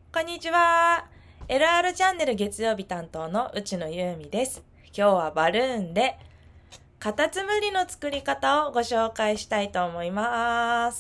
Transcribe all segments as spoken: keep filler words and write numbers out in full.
こんにちは。エルアール チャンネル月曜日担当の内野ゆうみです。今日はバルーンでカタツムリの作り方をご紹介したいと思います。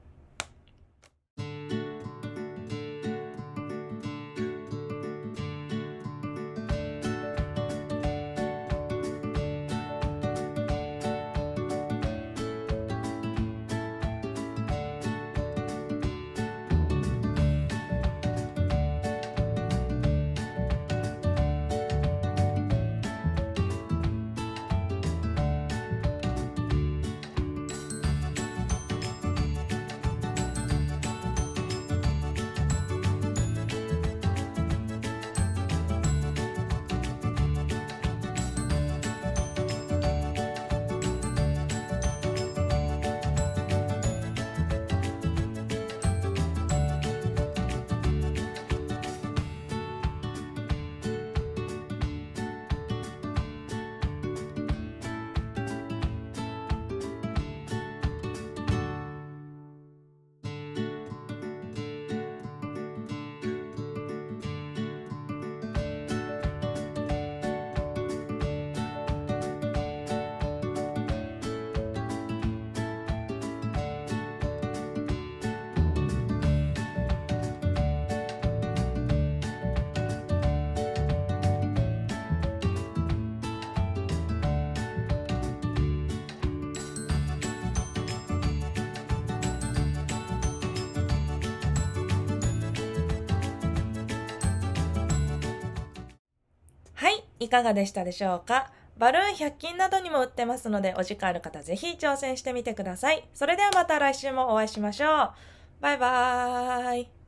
はい、いかがでしたでしょうか。バルーンひゃく均などにも売ってますので、お時間ある方ぜひ挑戦してみてください。それではまた来週もお会いしましょう。バイバーイ。